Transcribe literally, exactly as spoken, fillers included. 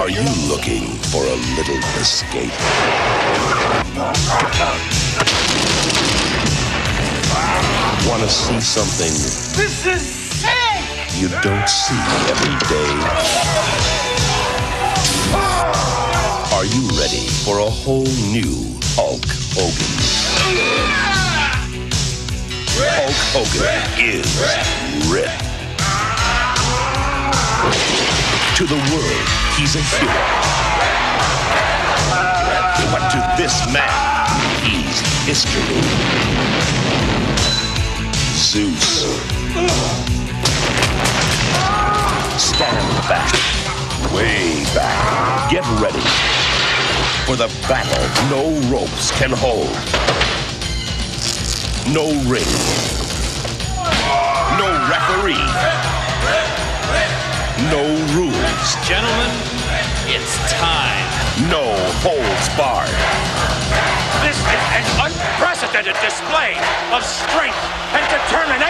Are you looking for a little escape? Want to see something This is sick! you don't see every day? Are you ready for a whole new Hulk Hogan? Hulk Hogan is ripped. To the world, he's a hero. But to this man, he's history. Zeus. Stand back. Way back. Get ready for the battle no ropes can hold. No ring. No referee. No rules. Gentlemen, it's time. No holds barred. This is an unprecedented display of strength and determination.